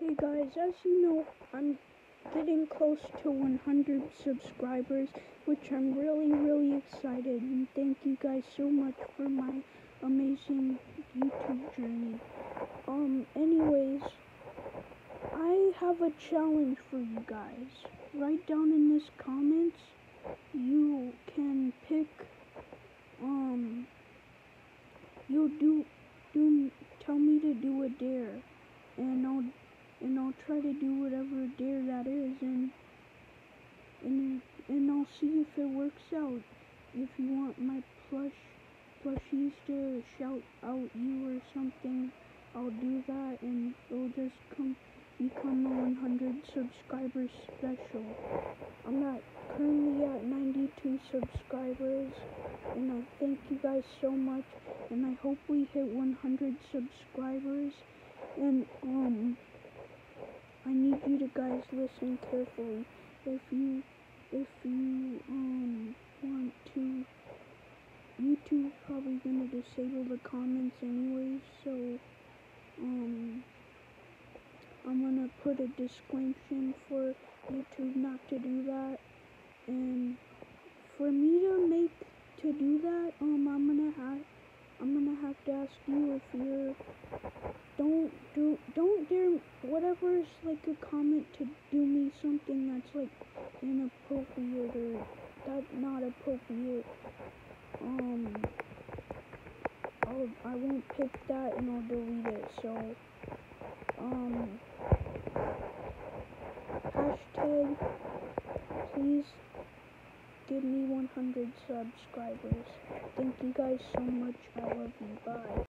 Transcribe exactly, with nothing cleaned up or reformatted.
Hey guys, as you know, I'm getting close to one hundred subscribers, which I'm really, really excited, and thank you guys so much for my amazing YouTube journey. Um, anyways, I have a challenge for you guys. Write down in this comments, you can pick, um, you'll do, do, tell me to do a dare, and I'll and I'll try to do whatever dare that is, and and and I'll see if it works out. If you want my plush plushies to shout out you or something, I'll do that, and it'll just come become a one hundred subscriber special. I'm at currently at ninety-two subscribers, and I thank you guys so much, and I hope we hit one hundred subscribers. And um I need you to guys listen carefully. If you, if you, um, want to, YouTube's probably gonna disable the comments anyways, so, um, I'm gonna put a disclaimer for YouTube not to do that, and for me to make, to do that, um, I'm gonna have, I'm gonna have to ask you if you're, don't do, don't dare, whatever is like a comment to do me something that's like inappropriate or that not appropriate. Um, I'll, I won't pick that and I'll delete it. So, um, hashtag, please give me one hundred subscribers. Thank you guys so much. I love you. Bye.